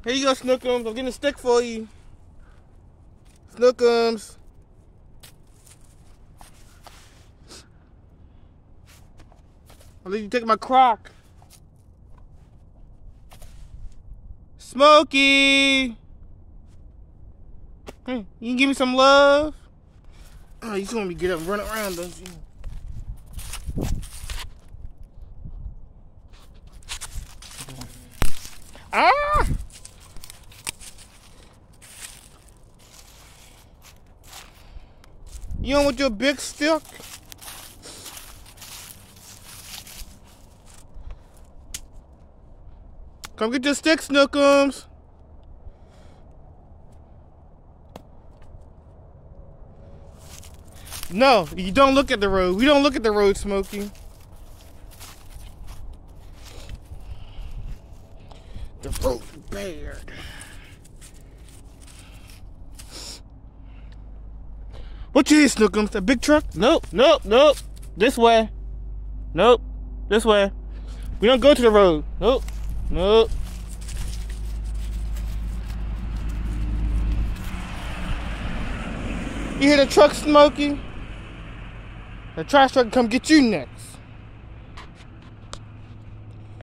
Here you go, Snookums. I'm getting a stick for you. Snookums. I'll let you take my crock. Smokey. Hey, you can give me some love? Oh, you just want me to get up and run around, don't you? Ah! You on with your big stick? Come get your stick, Snookums. No, you don't look at the road. We don't look at the road, Smokey. The road is bad. What you is, Snookums? That big truck? Nope, nope, nope. This way. Nope. This way. We don't go to the road. Nope. Nope. You hear the truck, Smokey? The trash truck come get you next.